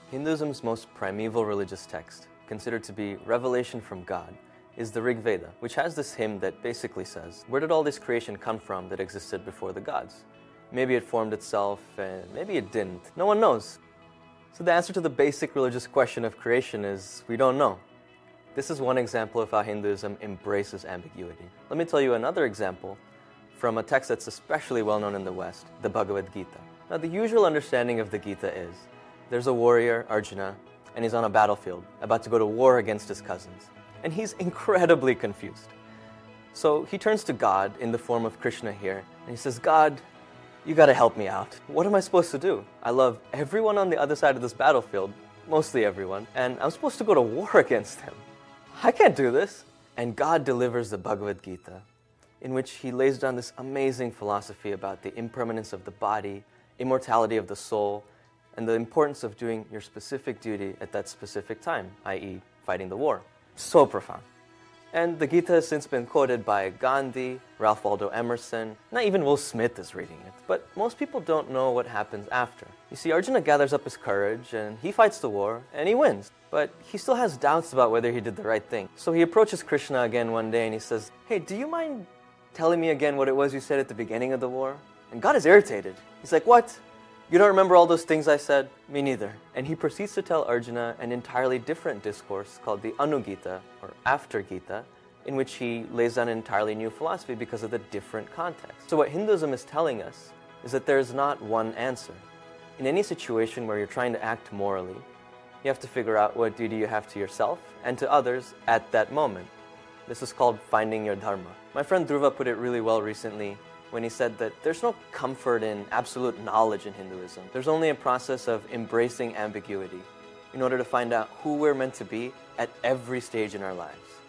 Hinduism's most primeval religious text, considered to be revelation from God, is the Rig Veda, which has this hymn that basically says, where did all this creation come from that existed before the gods? Maybe it formed itself, and maybe it didn't. No one knows. So the answer to the basic religious question of creation is, we don't know. This is one example of how Hinduism embraces ambiguity. Let me tell you another example from a text that's especially well known in the West, the Bhagavad Gita. Now, the usual understanding of the Gita is, there's a warrior, Arjuna, and he's on a battlefield, about to go to war against his cousins. And he's incredibly confused. So he turns to God in the form of Krishna here, and he says, God, you gotta help me out. What am I supposed to do? I love everyone on the other side of this battlefield, mostly everyone, and I'm supposed to go to war against him. I can't do this. And God delivers the Bhagavad Gita, in which he lays down this amazing philosophy about the impermanence of the body, immortality of the soul, and the importance of doing your specific duty at that specific time, i.e. fighting the war. So profound. And the Gita has since been quoted by Gandhi, Ralph Waldo Emerson, not even Will Smith is reading it. But most people don't know what happens after. You see, Arjuna gathers up his courage and he fights the war and he wins. But he still has doubts about whether he did the right thing. So he approaches Krishna again one day and he says, hey, do you mind telling me again what it was you said at the beginning of the war? And God is irritated. He's like, what? You don't remember all those things I said? Me neither. And he proceeds to tell Arjuna an entirely different discourse called the Anugita, or After Gita, in which he lays down an entirely new philosophy because of the different context. So what Hinduism is telling us is that there is not one answer. In any situation where you're trying to act morally, you have to figure out what duty you have to yourself and to others at that moment. This is called finding your dharma. My friend Dhruva put it really well recently when he said that there's no comfort in absolute knowledge in Hinduism. There's only a process of embracing ambiguity in order to find out who we're meant to be at every stage in our lives.